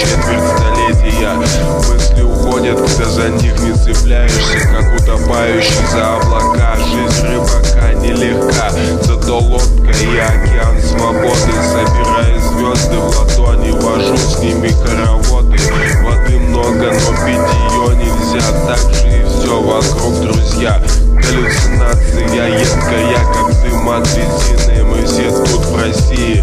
четверть столетия. Мысли уходят, когда за них не цепляешься, как утопающий за облака. Жизнь рыбака нелегка, зато лодка и океан свободы. Собирая звезды в ладони, вожу с ними хороводы. Воды много, но пить ее нельзя. Так же и все вокруг, друзья. Галлюцинация едкая, как дым от резины. Мы все тут в России.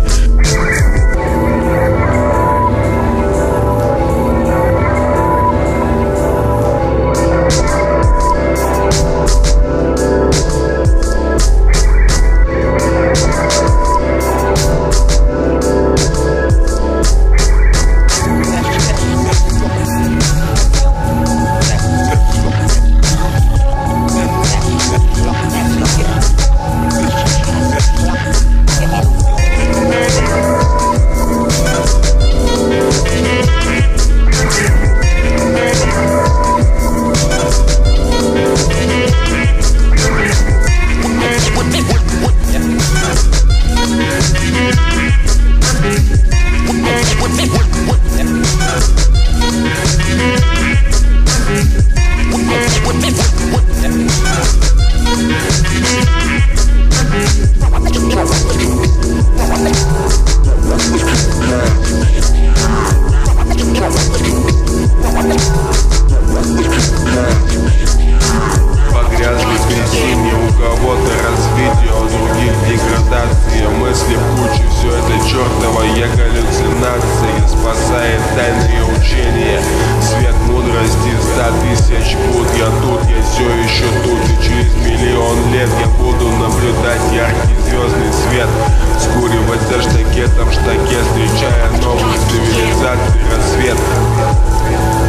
Мысли в куче, все это чертова галлюцинация. Спасает тайные учения, свет мудрости 100 000 пут. Я тут, я все еще тут, и через миллион лет я буду наблюдать яркий звездный свет, скуривать за штакетом в штаке, встречая новых цивилизаций рассвет.